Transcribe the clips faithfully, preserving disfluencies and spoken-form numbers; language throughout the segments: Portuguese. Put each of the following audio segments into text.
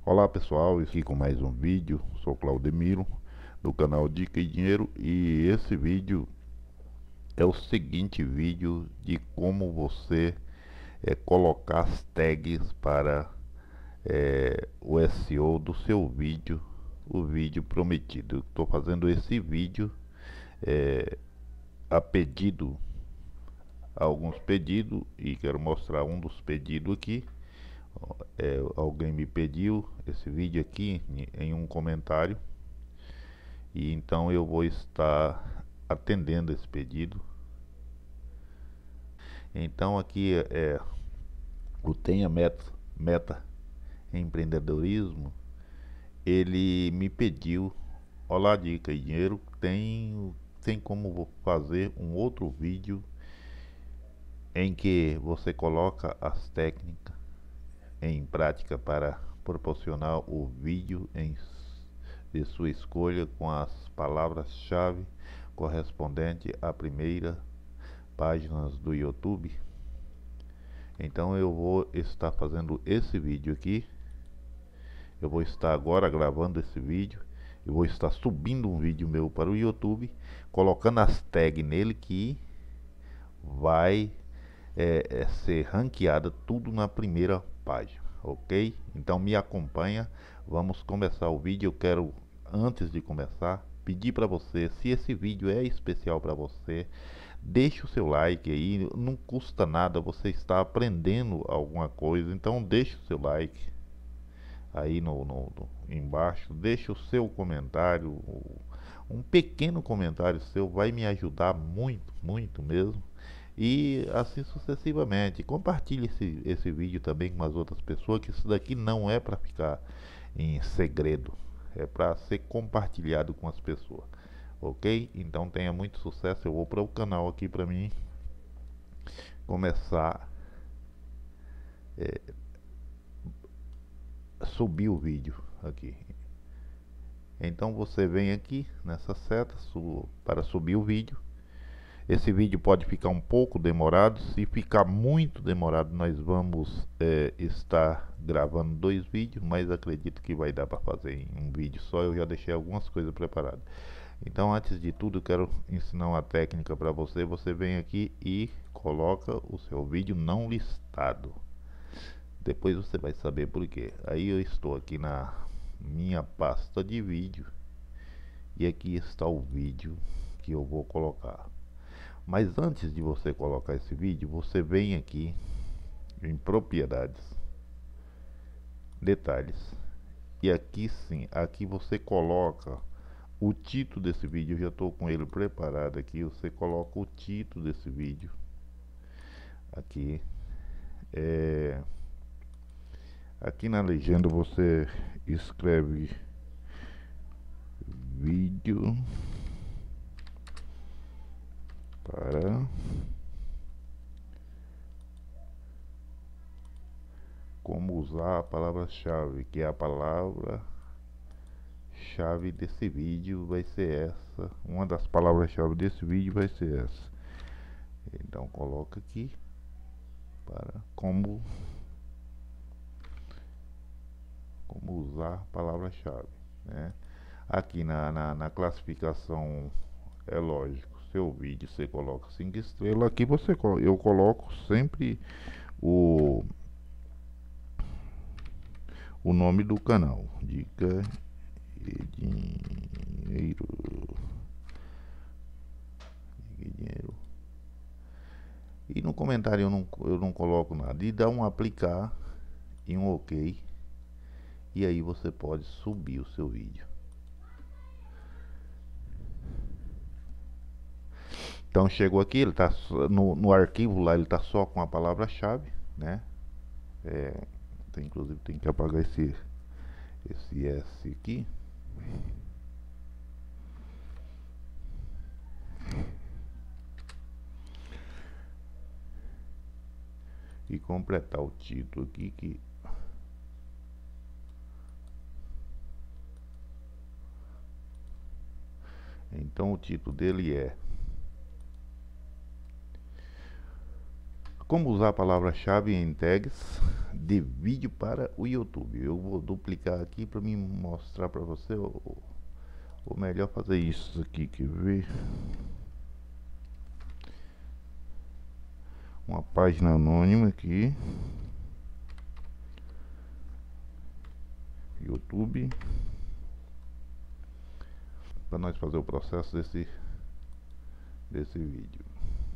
Olá pessoal, aqui com mais um vídeo. Sou Claudemiro do canal Dica e Dinheiro, e esse vídeo é o seguinte vídeo de como você é, colocar as tags para é, o S E O do seu vídeo, o vídeo prometido. Estou fazendo esse vídeo é, a pedido, alguns pedidos, e quero mostrar um dos pedidos aqui. É, alguém me pediu esse vídeo aqui em um comentário, e então eu vou estar atendendo esse pedido. Então aqui é, é o Tenha Meta, Meta Empreendedorismo. Ele me pediu: olá Dica e Dinheiro, tem, tem como fazer um outro vídeo em que você coloca as técnicas em prática para proporcionar o vídeo em, de sua escolha com as palavras-chave correspondentes à primeira páginas do YouTube. Então eu vou estar fazendo esse vídeo aqui. Eu vou estar agora gravando esse vídeo. Eu vou estar subindo um vídeo meu para o YouTube, colocando as tags nele, que vai é, é, ser ranqueada tudo na primeira página, ok? Então me acompanha, vamos começar o vídeo. Eu quero, antes de começar, pedir para você, se esse vídeo é especial para você, deixe o seu like aí, não custa nada, você está aprendendo alguma coisa, então deixe o seu like aí no, no, no embaixo, deixe o seu comentário, um pequeno comentário seu vai me ajudar muito, muito mesmo. E assim sucessivamente. Compartilhe esse, esse vídeo também com as outras pessoas, que isso daqui não é para ficar em segredo, é para ser compartilhado com as pessoas, ok? Então tenha muito sucesso. Eu vou para o canal aqui para mim começar é, subir o vídeo aqui. Então você vem aqui nessa seta su para subir o vídeo. Esse vídeo pode ficar um pouco demorado. Se ficar muito demorado, nós vamos é, estar gravando dois vídeos, mas acredito que vai dar para fazer em um vídeo só. Eu já deixei algumas coisas preparadas. Então, antes de tudo, eu quero ensinar uma técnica para você. Você vem aqui e coloca o seu vídeo não listado. Depois você vai saber por quê. Aí eu estou aqui na minha pasta de vídeo, e aqui está o vídeo que eu vou colocar. Mas antes de você colocar esse vídeo, você vem aqui em propriedades, detalhes, e aqui sim, aqui você coloca o título desse vídeo. Eu já estou com ele preparado aqui. Você coloca o título desse vídeo aqui. É, aqui na legenda você escreve vídeo para como usar a palavra-chave, que é a palavra-chave desse vídeo vai ser essa. Uma das palavras-chave desse vídeo vai ser essa. Então coloca aqui para como como usar a palavra-chave, né? Aqui na, na, na classificação, é lógico, seu vídeo você coloca cinco estrelas. Aqui você eu coloco sempre o o nome do canal, Dica e Dinheiro. Dica e Dinheiro. E no comentário eu não, eu não coloco nada. E dá um aplicar e um ok. E aí você pode subir o seu vídeo. Então chegou aqui, ele tá no, no arquivo lá, ele tá só com a palavra-chave, né? É, tem, inclusive tem que apagar esse esse S aqui. E completar o título aqui, que então o título dele é como usar a palavra-chave em tags de vídeo para o YouTube. Eu vou duplicar aqui para me mostrar para você o, o melhor fazer isso aqui. Quer ver? Uma página anônima aqui, YouTube, para nós fazer o processo desse desse vídeo.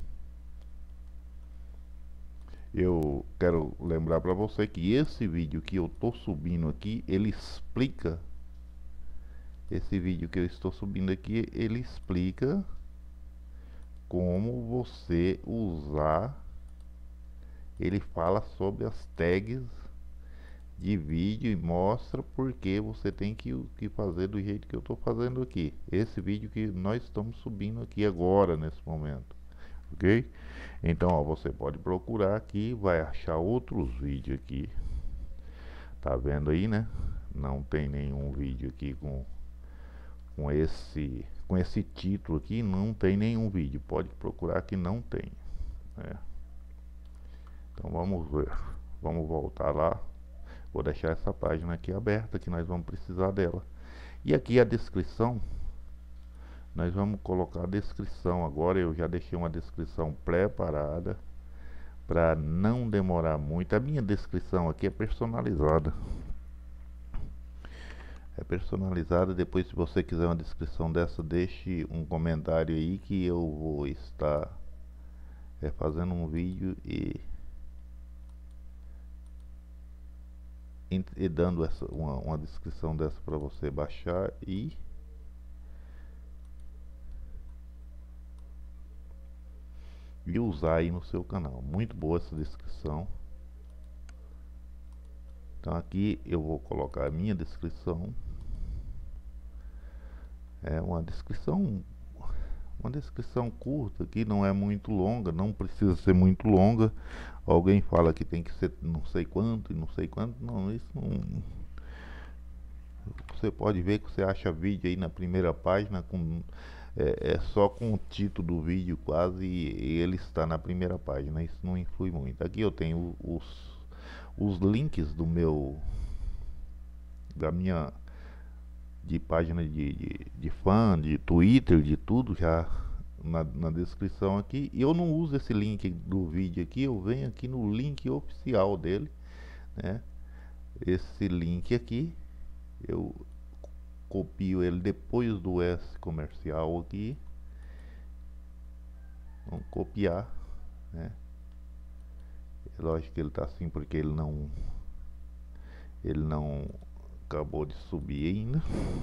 Eu quero lembrar para você que esse vídeo que eu tô subindo aqui, ele explica esse vídeo que eu estou subindo aqui, ele explica como você usar. Ele fala sobre as tags de vídeo e mostra porque você tem que, que fazer do jeito que eu estou fazendo aqui. Esse vídeo que nós estamos subindo aqui agora, nesse momento. Ok? Então, ó, você pode procurar aqui, vai achar outros vídeos aqui. Tá vendo aí, né? Não tem nenhum vídeo aqui com, com, esse, com esse título aqui. Não tem nenhum vídeo. Pode procurar que não tem. Né? Então vamos ver, vamos voltar lá. Vou deixar essa página aqui aberta, que nós vamos precisar dela. E aqui a descrição, nós vamos colocar a descrição agora. Eu já deixei uma descrição preparada para não demorar muito. A minha descrição aqui é personalizada. É personalizada. Depois, se você quiser uma descrição dessa, deixe um comentário aí que eu vou estar é, fazendo um vídeo e e dando essa, uma, uma descrição dessa para você baixar e e usar aí no seu canal. Muito boa essa descrição. Então aqui eu vou colocar a minha descrição. É uma descrição uma descrição curta aqui, não é muito longa, não precisa ser muito longa. Alguém fala que tem que ser não sei quanto e não sei quanto. Não, isso não. Você pode ver que você acha vídeo aí na primeira página com é, é só com o título do vídeo quase e, e ele está na primeira página. Isso não influi muito. Aqui eu tenho os os links do meu da minha de página de, de, de fã, de Twitter, de tudo já na, na descrição aqui. E eu não uso esse link do vídeo aqui, eu venho aqui no link oficial dele, né? Esse link aqui eu copio ele depois do S comercial aqui. Vamos copiar, né? É lógico que ele tá assim porque ele não ele não acabou de subir ainda.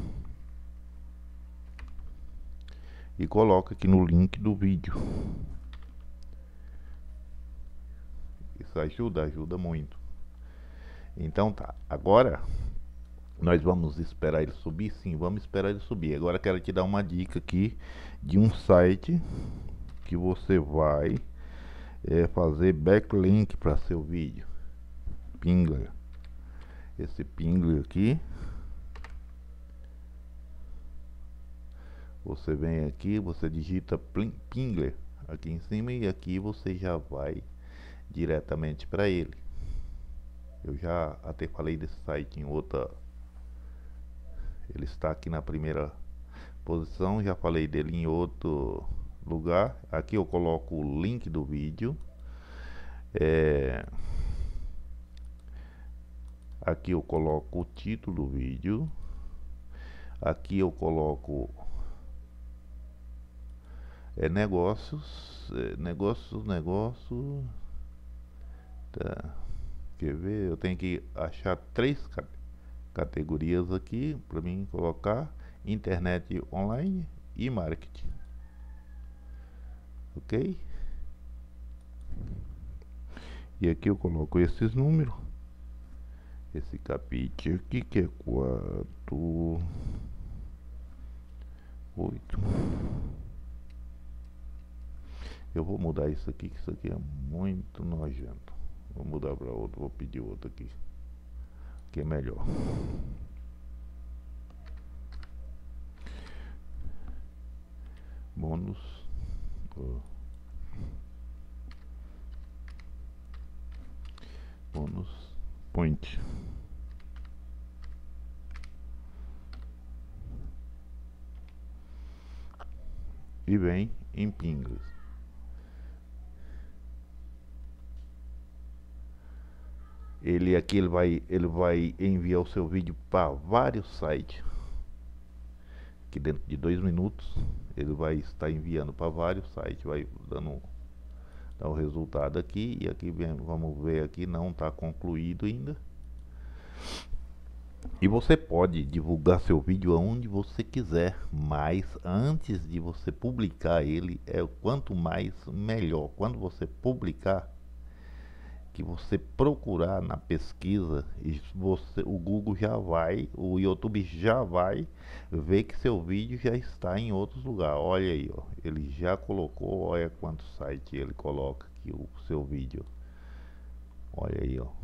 E coloca aqui no link do vídeo. Isso ajuda, ajuda muito. Então tá, agora nós vamos esperar ele subir? Sim, vamos esperar ele subir. Agora quero te dar uma dica aqui de um site que você vai é, fazer backlink para seu vídeo. Pingler. Esse Pingler aqui, você vem aqui, você digita Pingler aqui em cima e aqui você já vai diretamente para ele. Eu já até falei desse site em outra. Ele está aqui na primeira posição, já falei dele em outro lugar. Aqui eu coloco o link do vídeo. É... Aqui eu coloco o título do vídeo. Aqui eu coloco é, negócios, é, negócios, negócios. Tá. Quer ver? Eu tenho que achar três categorias aqui para mim colocar: internet online e marketing. Ok? E aqui eu coloco esses números. Esse capítulo aqui que é quatro, oito. Eu vou mudar isso aqui, que isso aqui é muito nojento. Vou mudar para outro, vou pedir outro aqui, que é melhor. Bônus. Oh. Bônus Point. E vem em Pingas. Ele aqui ele vai, ele vai enviar o seu vídeo para vários sites. Que dentro de dois minutos ele vai estar enviando para vários sites, vai dando dá o resultado aqui. E aqui vem, vamos ver aqui, não está concluído ainda. E você pode divulgar seu vídeo aonde você quiser, mas antes de você publicar ele, é quanto mais melhor. Quando você publicar, que você procurar na pesquisa, e você, o Google já vai, o YouTube já vai ver que seu vídeo já está em outros lugares. Olha aí, ó, ele já colocou, olha quantos sites ele coloca aqui o seu vídeo. Olha aí, ó.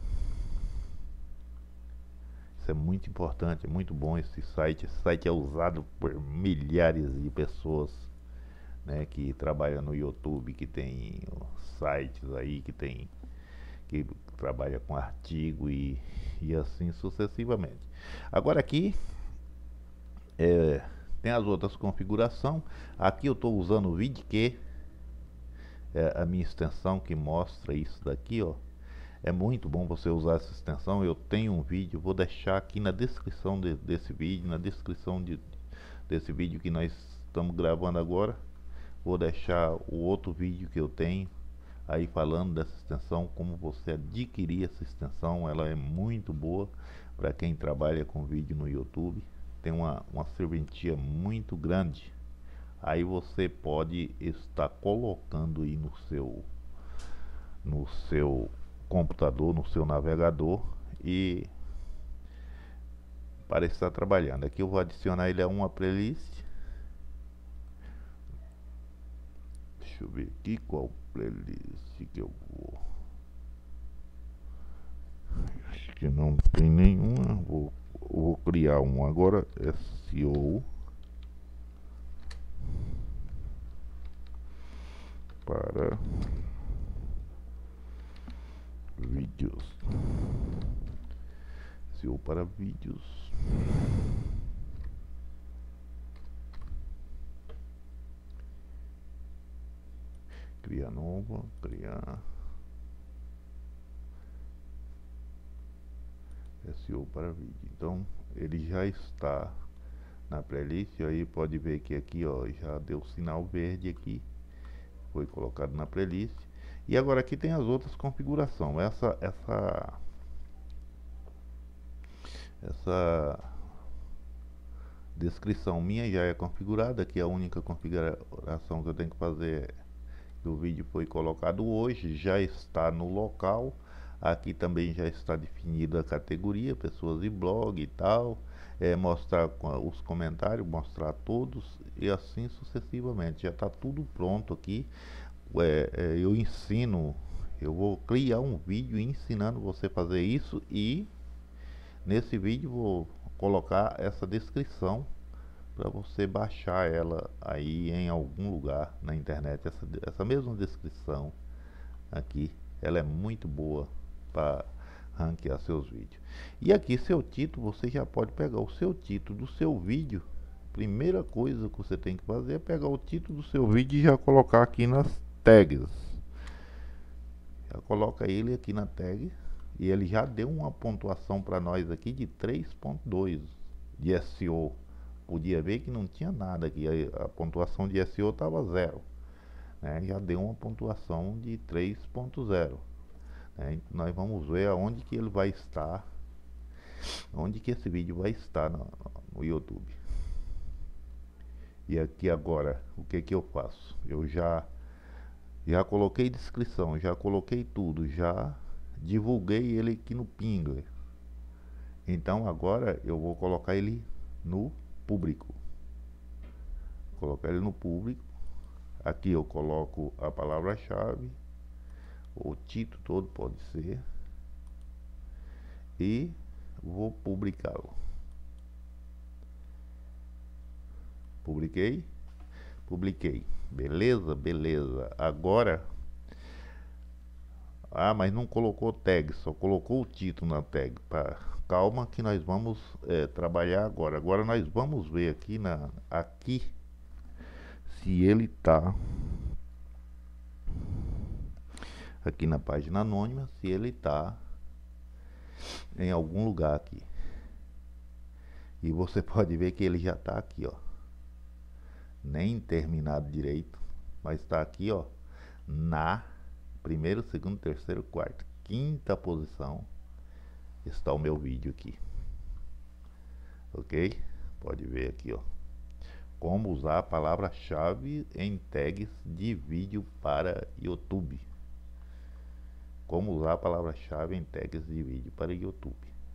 Isso é muito importante, é muito bom esse site. Esse site é usado por milhares de pessoas, né, que trabalham no YouTube, que tem sites aí, que tem que trabalha com artigo e, e assim sucessivamente. Agora aqui é, tem as outras configurações. Aqui eu estou usando o VidQ, é a minha extensão que mostra isso daqui, ó. É muito bom você usar essa extensão. Eu tenho um vídeo, vou deixar aqui na descrição de, desse vídeo, na descrição de, desse vídeo que nós estamos gravando agora. Vou deixar o outro vídeo que eu tenho aí falando dessa extensão, como você adquirir essa extensão. Ela é muito boa para quem trabalha com vídeo no YouTube. Tem uma, uma serventia muito grande. Aí você pode estar colocando aí no seu no seu computador, no seu navegador, e para estar trabalhando. Aqui eu vou adicionar ele a uma playlist. Deixa eu ver aqui qual playlist que eu vou. Acho que não tem nenhuma. Vou, vou criar um agora. S E O para vídeos. S E O para vídeos. Criar nova, criar S E O para vídeo. Então ele já está na playlist. Aí pode ver que aqui, ó, já deu sinal verde aqui, foi colocado na playlist. E agora aqui tem as outras configurações. Essa essa essa descrição minha já é configurada. Aqui a única configuração que eu tenho que fazer é que o vídeo foi colocado hoje, já está no local. Aqui também já está definida a categoria, pessoas e blog e tal. É, mostrar os comentários, mostrar todos e assim sucessivamente. Já está tudo pronto aqui. É, é, eu ensino, eu vou criar um vídeo ensinando você a fazer isso, e nesse vídeo vou colocar essa descrição para você baixar ela aí em algum lugar na internet. Essa, essa mesma descrição aqui, ela é muito boa para ranquear seus vídeos. E aqui seu título, você já pode pegar o seu título do seu vídeo. Primeira coisa que você tem que fazer é pegar o título do seu vídeo e já colocar aqui nas tags. Já coloca ele aqui na tag, e ele já deu uma pontuação para nós aqui de três ponto dois de S E O. Podia ver que não tinha nada aqui, a, a pontuação de S E O estava zero, né? Já deu uma pontuação de três ponto zero, né? Nós vamos ver aonde que ele vai estar, onde que esse vídeo vai estar no, no YouTube. E aqui agora, o que que eu faço? Eu já já coloquei descrição, já coloquei tudo, já divulguei ele aqui no Pinga. Então agora eu vou colocar ele no público. Colocar ele no público. Aqui eu coloco a palavra-chave, o título todo pode ser, e vou publicá-lo. Publiquei, publiquei. Beleza, beleza. Agora Ah, mas não colocou tag, só colocou o título na tag. Pra, calma que nós vamos é, trabalhar agora. Agora nós vamos ver aqui na aqui se ele tá aqui na página anônima, se ele tá em algum lugar aqui. E você pode ver que ele já tá aqui, ó. Nem terminado direito, mas está aqui, ó, na primeiro, segundo, terceiro, quarto, quinta posição está o meu vídeo aqui, ok? Pode ver aqui, ó, como usar a palavra-chave em tags de vídeo para YouTube. Como usar a palavra-chave em tags de vídeo para YouTube.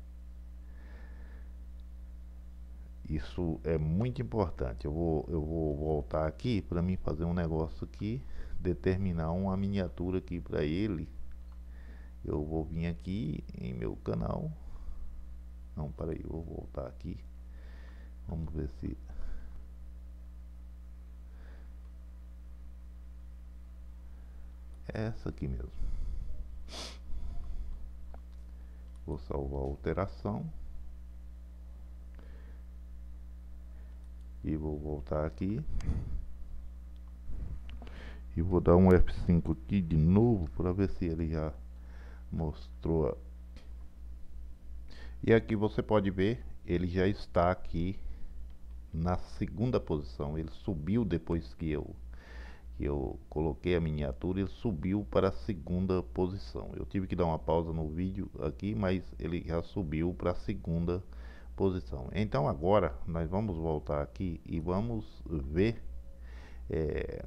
Isso é muito importante. Eu vou, eu vou voltar aqui para mim fazer um negócio aqui, determinar uma miniatura aqui para ele. Eu vou vir aqui em meu canal. Não, peraí, eu vou voltar aqui. Vamos ver se... é essa aqui mesmo. Vou salvar a alteração. E vou voltar aqui. E vou dar um F cinco aqui de novo para ver se ele já mostrou. A... e aqui você pode ver, ele já está aqui na segunda posição. Ele subiu depois que eu que eu coloquei a miniatura, ele subiu para a segunda posição. Eu tive que dar uma pausa no vídeo aqui, mas ele já subiu para a segunda posição. Então agora nós vamos voltar aqui e vamos ver, é,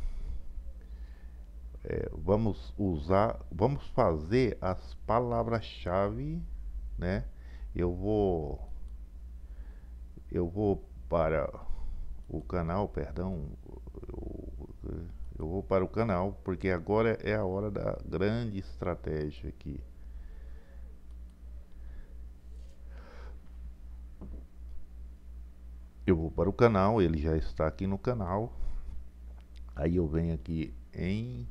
é, vamos usar, vamos fazer as palavras-chave, né? Eu vou, eu vou para o canal, perdão, eu, eu vou para o canal, porque agora é a hora da grande estratégia aqui. Eu vou para o canal, ele já está aqui no canal. Aí eu venho aqui em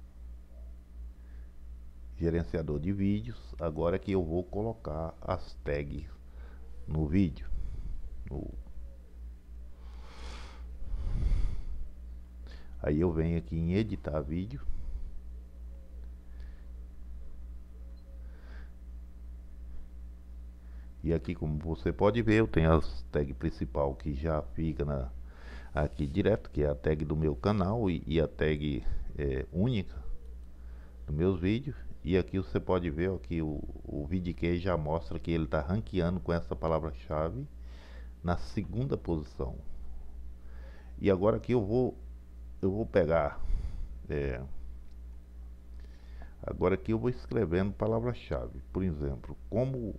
gerenciador de vídeos. Agora que eu vou colocar as tags no vídeo. No... aí eu venho aqui em editar vídeo. E aqui, como você pode ver, eu tenho as tag principal que já fica na, aqui direto, que é a tag do meu canal e, e a tag é, única dos meus vídeos. E aqui você pode ver ó, que o, o VidKey já mostra que ele está ranqueando com essa palavra-chave na segunda posição. E agora aqui eu vou eu vou pegar é, agora aqui eu vou escrevendo palavra-chave. Por exemplo, como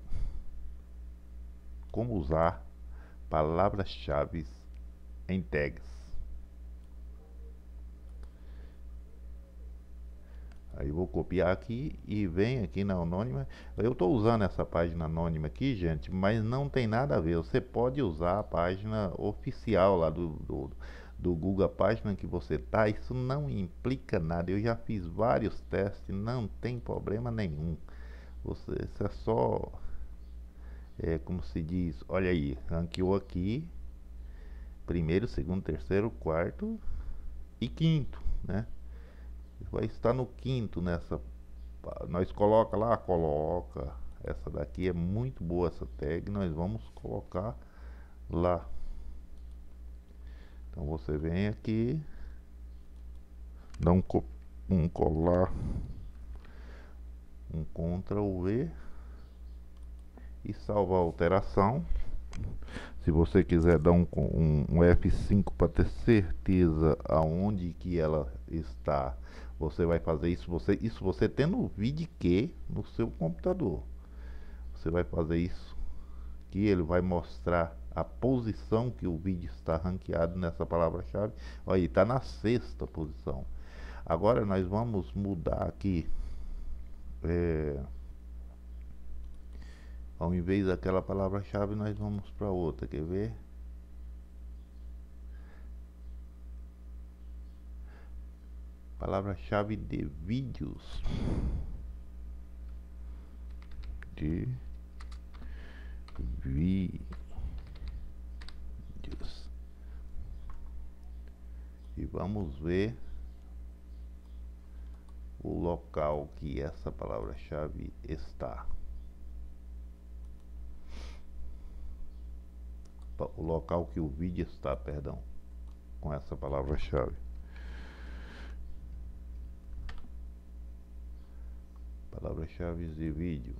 como usar palavras-chave em tags. Aí eu vou copiar aqui e vem aqui na anônima. Eu estou usando essa página anônima aqui, gente, mas não tem nada a ver. Você pode usar a página oficial lá do, do, do Google, a página que você tá. Isso não implica nada. Eu já fiz vários testes, não tem problema nenhum. Você, isso é só, é, como se diz, olha aí, ranqueou aqui, primeiro, segundo, terceiro, quarto e quinto, né? Vai estar no quinto nessa. Nós coloca lá, coloca. Essa daqui é muito boa essa tag. Nós vamos colocar lá. Então você vem aqui, dá um, um colar, um Ctrl V e salvar a alteração. Se você quiser dar um, um, um F cinco para ter certeza aonde que ela está, você vai fazer isso. Você, isso você tendo o VidKey no seu computador. Você vai fazer isso, que ele vai mostrar a posição que o vídeo está ranqueado nessa palavra-chave. Aí está na sexta posição. Agora nós vamos mudar aqui. É, ao invés daquela palavra-chave, nós vamos para outra. Quer ver? Palavra-chave de vídeos. de vídeos. E vamos ver o local que essa palavra-chave está. O local que o vídeo está, perdão, com essa palavra-chave. Palavras-chave de vídeo.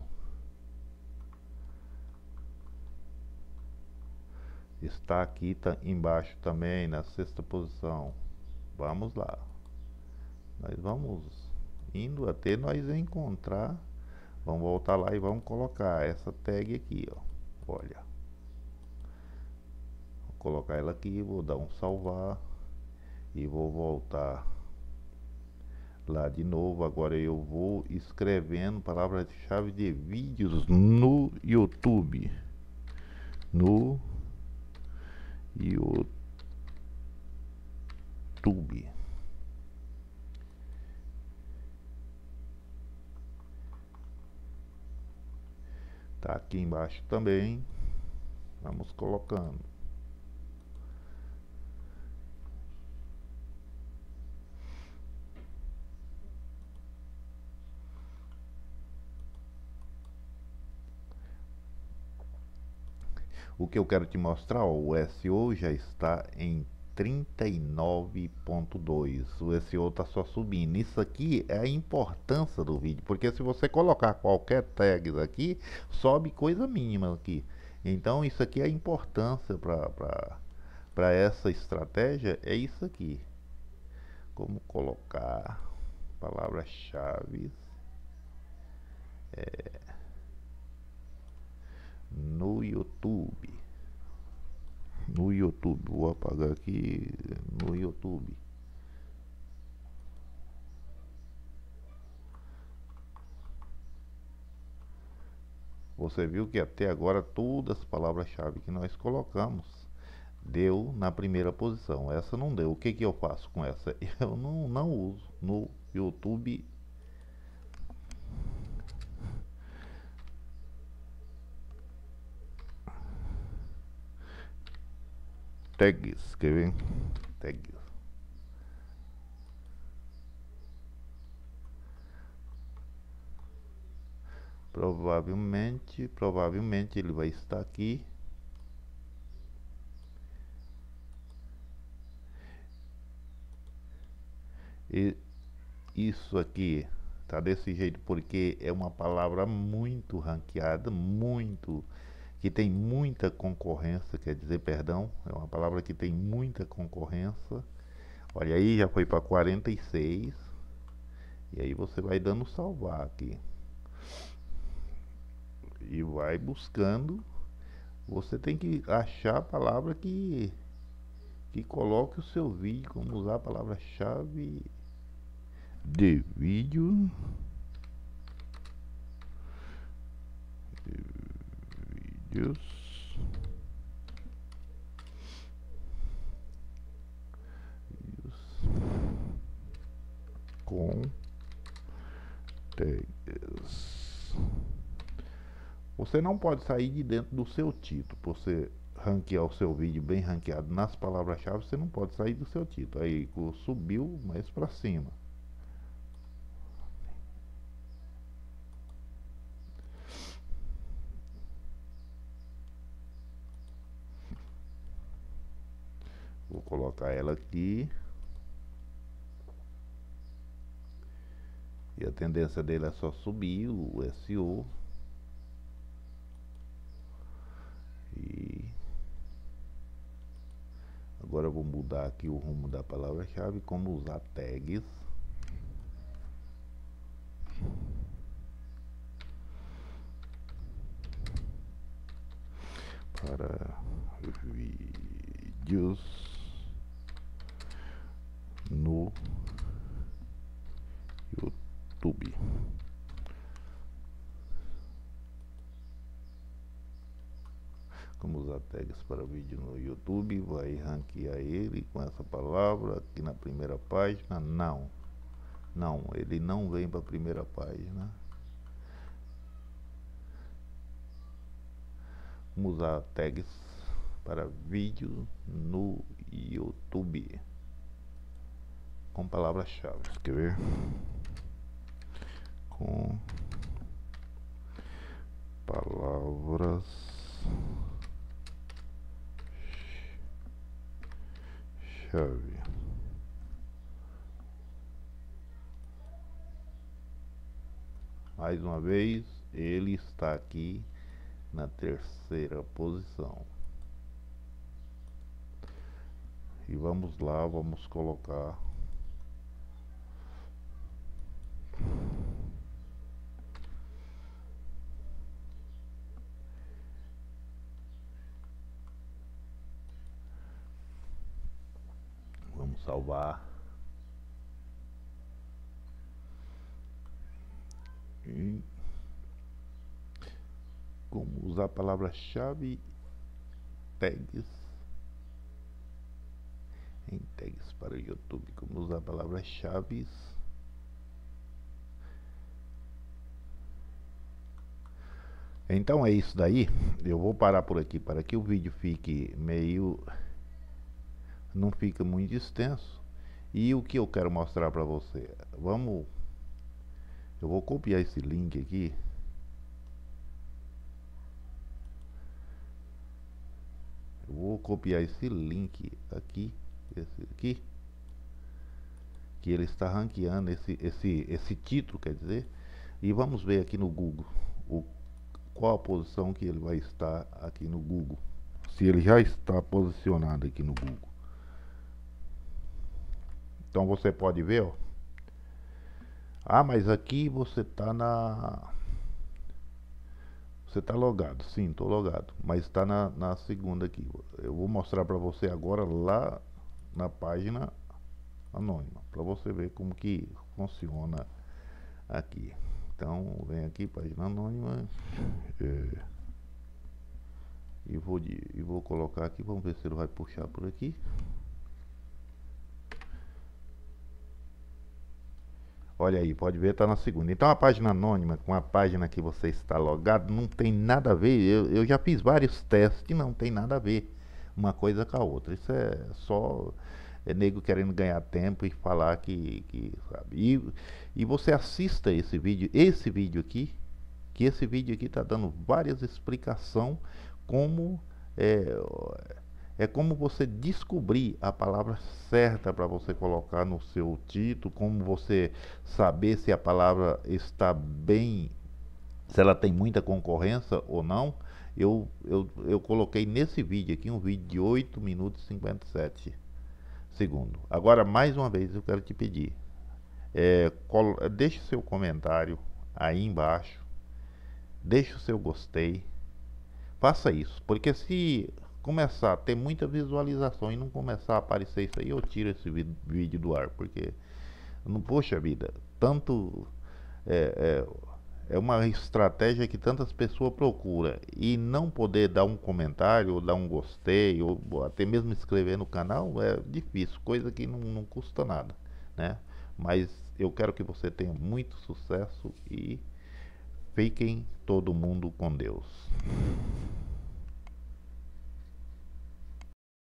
Está aqui tá embaixo também, na sexta posição. Vamos lá. Nós vamos indo até nós encontrar. Vamos voltar lá e vamos colocar essa tag aqui, ó. Olha. Vou colocar ela aqui, vou dar um salvar e vou voltar lá de novo. Agora eu vou escrevendo palavra-chave de vídeos no YouTube. No YouTube. Tá aqui embaixo também. Vamos colocando. O que eu quero te mostrar, ó, o S E O já está em trinta e nove ponto dois. O S E O está só subindo. Isso aqui é a importância do vídeo, porque se você colocar qualquer tag aqui, sobe coisa mínima aqui. Então isso aqui é a importância para para essa estratégia, é isso aqui. Como colocar palavras-chave é, no YouTube. No YouTube, vou apagar aqui. No YouTube. Você viu que até agora todas as palavras-chave que nós colocamos deu na primeira posição. Essa não deu. O que que eu faço com essa? Eu não, não uso no YouTube. Tags, quer ver? Tags. Provavelmente, provavelmente ele vai estar aqui. E isso aqui tá desse jeito porque é uma palavra muito ranqueada, muito, que tem muita concorrência, quer dizer, perdão, é uma palavra que tem muita concorrência. Olha aí, já foi para quarenta e seis. E aí você vai dando salvar aqui. E vai buscando. Você tem que achar a palavra que que coloque o seu vídeo, como usar a palavra-chave de vídeo. De vídeos. Com tags. Você não pode sair de dentro do seu título. Para você ranquear o seu vídeo bem ranqueado nas palavras-chave, você não pode sair do seu título. Aí subiu mais para cima. Vou colocar ela aqui. E a tendência dele é só subir o S E O. E agora eu vou mudar aqui o rumo da palavra-chave, como usar tags. Para vídeos no YouTube. Como usar tags para vídeo no YouTube, vai ranquear ele com essa palavra aqui na primeira página. Não, não, ele não vem para a primeira página. Vamos usar tags para vídeo no YouTube com palavras-chave. Quer ver? Com palavras-chave. Mais uma vez, ele está aqui na terceira posição. E vamos lá, vamos colocar vamos salvar e como usar a palavra-chave tags em tags para o YouTube, como usar palavras-chave. Então é isso daí. Eu vou parar por aqui para que o vídeo fique meio, não fica muito extenso. E o que eu quero mostrar para você, vamos, eu vou copiar esse link aqui. Eu vou copiar esse link aqui, esse aqui, que ele está ranqueando esse esse esse título, quer dizer, e vamos ver aqui no Google o qual a posição que ele vai estar aqui no Google, se ele já está posicionado aqui no Google. Então você pode ver, ó. Ah, mas aqui você está na você está logado. Sim, estou logado, mas está na, na segunda aqui. Eu vou mostrar para você agora lá na página anônima, para você ver como que funciona aqui. Então vem aqui, página anônima, é, e vou de, e vou colocar aqui. Vamos ver se ele vai puxar por aqui. Olha aí, pode ver, tá na segunda. Então a página anônima com a página que você está logado não tem nada a ver. Eu, eu já fiz vários testes e não tem nada a ver uma coisa com a outra. Isso é só é nego querendo ganhar tempo e falar que, que sabe. E, e você assista esse vídeo, esse vídeo aqui, que esse vídeo aqui tá dando várias explicações como é, é como você descobrir a palavra certa para você colocar no seu título, como você saber se a palavra está bem, se ela tem muita concorrência ou não. Eu, eu, eu coloquei nesse vídeo aqui, um vídeo de oito minutos e cinquenta e sete segundos. Agora, mais uma vez, eu quero te pedir, é, deixe seu comentário aí embaixo, deixe o seu gostei, faça isso, porque se começar a ter muita visualização e não começar a aparecer isso aí, eu tiro esse vídeo do ar, porque não, poxa vida, tanto é, é, é uma estratégia que tantas pessoas procuram e não poder dar um comentário, ou dar um gostei, ou até mesmo inscrever no canal é difícil, coisa que não, não custa nada, né? Mas eu quero que você tenha muito sucesso e fiquem todo mundo com Deus.